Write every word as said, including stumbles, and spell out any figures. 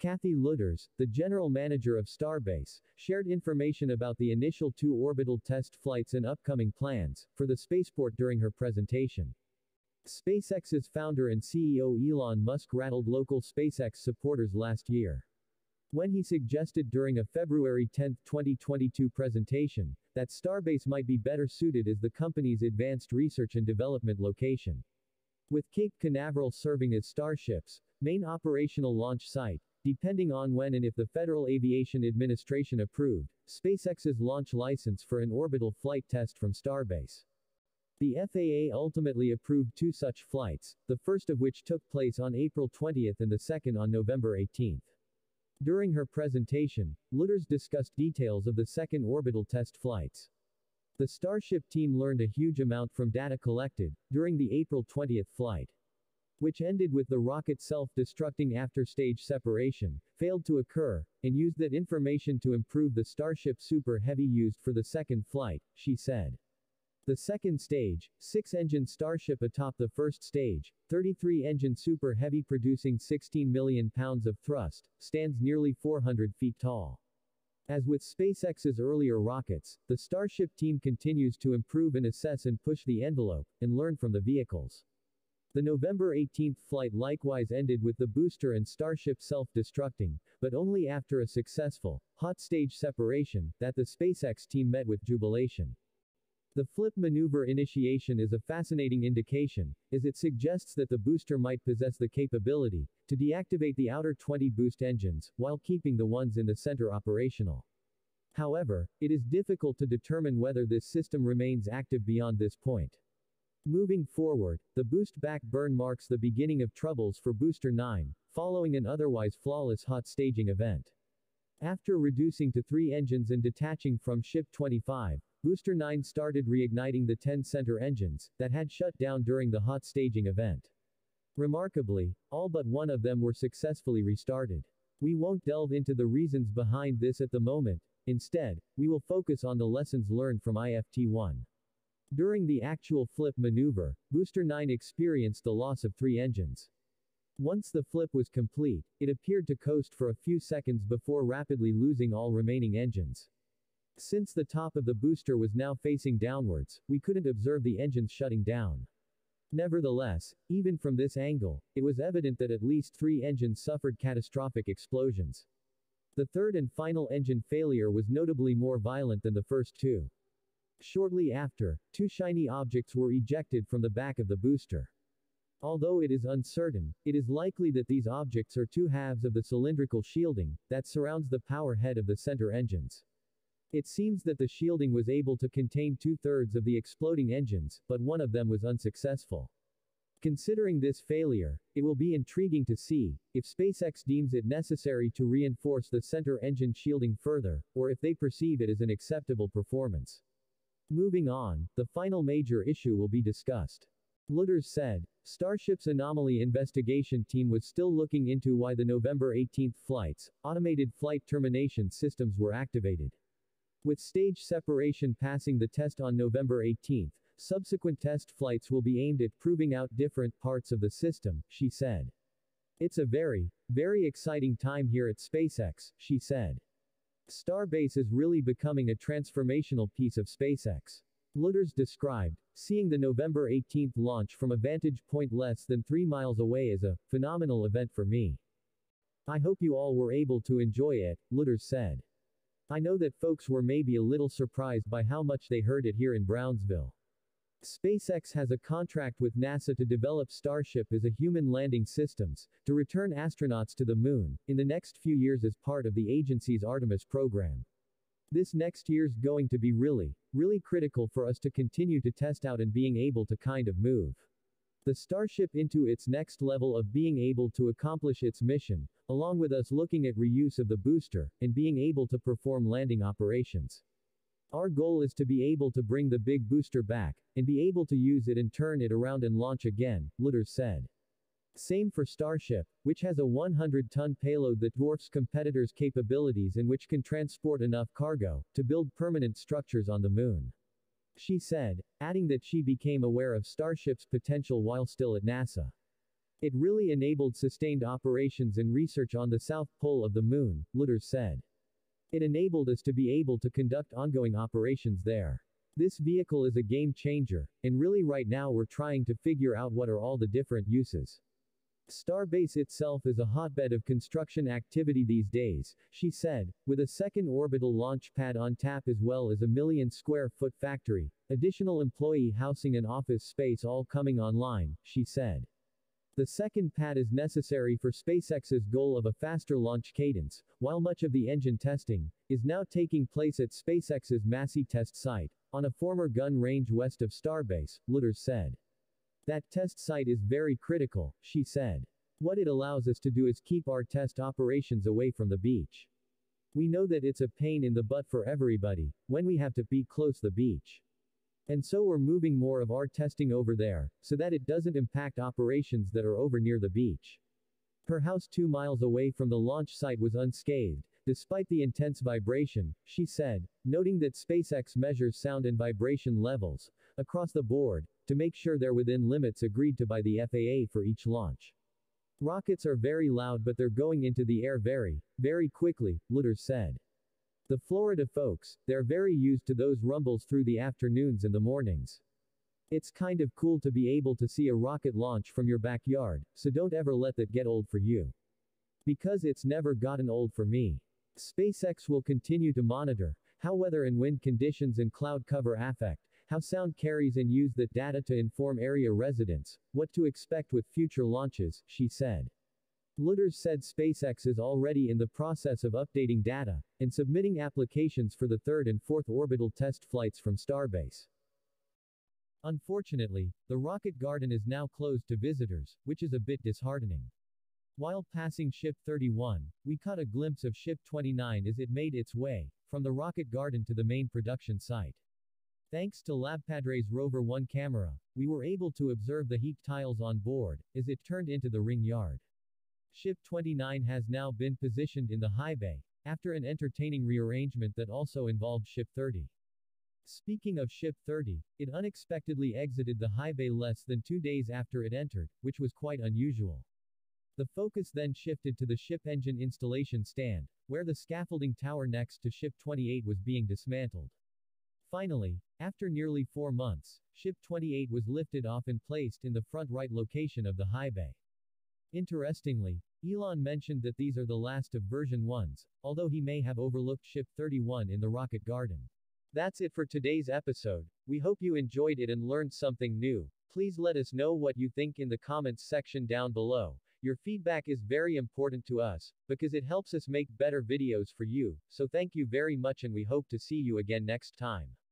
Kathy Lueders, the general manager of Starbase, shared information about the initial two orbital test flights and upcoming plans for the spaceport during her presentation. SpaceX's founder and C E O Elon Musk rattled local SpaceX supporters last year, when he suggested during a February tenth twenty twenty-two presentation that Starbase might be better suited as the company's advanced research and development location, with Cape Canaveral serving as Starship's main operational launch site, depending on when and if the Federal Aviation Administration approved SpaceX's launch license for an orbital flight test from Starbase. The F A A ultimately approved two such flights, the first of which took place on April twentieth and the second on November eighteenth. During her presentation, Lueders discussed details of the second orbital test flights. The Starship team learned a huge amount from data collected during the April twentieth flight, which ended with the rocket self-destructing after stage separation failed to occur, and used that information to improve the Starship-Super Heavy used for the second flight, she said. The second stage, six-engine Starship atop the first stage, thirty-three engine Super Heavy producing sixteen million pounds of thrust, stands nearly four hundred feet tall. As with SpaceX's earlier rockets, the Starship team continues to improve and assess and push the envelope, and learn from the vehicles. The November eighteenth flight likewise ended with the booster and Starship self-destructing, but only after a successful, hot stage separation, that the SpaceX team met with jubilation. The flip maneuver initiation is a fascinating indication, as it suggests that the booster might possess the capability to deactivate the outer twenty boost engines, while keeping the ones in the center operational. However, it is difficult to determine whether this system remains active beyond this point. Moving forward, the boost back burn marks the beginning of troubles for Booster nine, following an otherwise flawless hot staging event. After reducing to three engines and detaching from Ship twenty-five, Booster nine started reigniting the ten center engines that had shut down during the hot staging event. Remarkably, all but one of them were successfully restarted. We won't delve into the reasons behind this at the moment. Instead, we will focus on the lessons learned from I F T one. During the actual flip maneuver, Booster nine experienced the loss of three engines. Once the flip was complete, it appeared to coast for a few seconds before rapidly losing all remaining engines. Since the top of the booster was now facing downwards, we couldn't observe the engines shutting down. Nevertheless, even from this angle, it was evident that at least three engines suffered catastrophic explosions. The third and final engine failure was notably more violent than the first two. Shortly after, two shiny objects were ejected from the back of the booster. Although it is uncertain, it is likely that these objects are two halves of the cylindrical shielding that surrounds the power head of the center engines. It seems that the shielding was able to contain two-thirds of the exploding engines, but one of them was unsuccessful. Considering this failure, it will be intriguing to see if SpaceX deems it necessary to reinforce the center engine shielding further, or if they perceive it as an acceptable performance. Moving on, the final major issue will be discussed. Lueders said, Starship's anomaly investigation team was still looking into why the November eighteenth flight's automated flight termination systems were activated. With stage separation passing the test on November eighteenth, subsequent test flights will be aimed at proving out different parts of the system, she said. It's a very, very exciting time here at SpaceX, she said. Starbase is really becoming a transformational piece of SpaceX. Lueders described seeing the November eighteenth launch from a vantage point less than three miles away as a phenomenal event for me. I hope you all were able to enjoy it, Lueders said. I know that folks were maybe a little surprised by how much they heard it here in Brownsville. SpaceX has a contract with NASA to develop Starship as a human landing systems, to return astronauts to the moon, in the next few years as part of the agency's Artemis program. This next year's going to be really, really critical for us to continue to test out and being able to kind of move the Starship into its next level of being able to accomplish its mission, along with us looking at reuse of the booster, and being able to perform landing operations. Our goal is to be able to bring the big booster back, and be able to use it and turn it around and launch again, Lueders said. Same for Starship, which has a one hundred ton payload that dwarfs competitors' capabilities and which can transport enough cargo to build permanent structures on the moon. She said, adding that she became aware of Starship's potential while still at NASA. It really enabled sustained operations and research on the south pole of the moon, Lutters said. It enabled us to be able to conduct ongoing operations there. This vehicle is a game changer, and really right now we're trying to figure out what are all the different uses. Starbase itself is a hotbed of construction activity these days, she said, with a second orbital launch pad on tap as well as a million square foot factory, additional employee housing and office space all coming online, she said. The second pad is necessary for SpaceX's goal of a faster launch cadence, while much of the engine testing is now taking place at SpaceX's Massey test site, on a former gun range west of Starbase, Lutters said. That test site is very critical, she said. What it allows us to do is keep our test operations away from the beach. We know that it's a pain in the butt for everybody, when we have to be close the beach. And so we're moving more of our testing over there, so that it doesn't impact operations that are over near the beach. Her house two miles away from the launch site was unscathed, despite the intense vibration, she said, noting that SpaceX measures sound and vibration levels, across the board, to make sure they're within limits agreed to by the F A A for each launch. Rockets are very loud but they're going into the air very, very quickly, Lutters said. The Florida folks, they're very used to those rumbles through the afternoons and the mornings. It's kind of cool to be able to see a rocket launch from your backyard, so don't ever let that get old for you. Because it's never gotten old for me. SpaceX will continue to monitor how weather and wind conditions and cloud cover affect how sound carries and use that data to inform area residents what to expect with future launches, she said. Lutters said SpaceX is already in the process of updating data and submitting applications for the third and fourth orbital test flights from Starbase. Unfortunately, the rocket garden is now closed to visitors, which is a bit disheartening. While passing Ship thirty-one, we caught a glimpse of Ship twenty-nine as it made its way from the rocket garden to the main production site. Thanks to LabPadre's Rover one camera, we were able to observe the heat tiles on board as it turned into the ring yard. Ship twenty-nine has now been positioned in the high bay, after an entertaining rearrangement that also involved Ship thirty. Speaking of Ship thirty, it unexpectedly exited the high bay less than two days after it entered, which was quite unusual. The focus then shifted to the ship engine installation stand, where the scaffolding tower next to Ship twenty-eight was being dismantled. Finally, after nearly four months, Ship twenty-eight was lifted off and placed in the front right location of the high bay. Interestingly, Elon mentioned that these are the last of version ones, although he may have overlooked Ship thirty-one in the rocket garden. That's it for today's episode. We hope you enjoyed it and learned something new. Please let us know what you think in the comments section down below. Your feedback is very important to us, because it helps us make better videos for you, so thank you very much and we hope to see you again next time.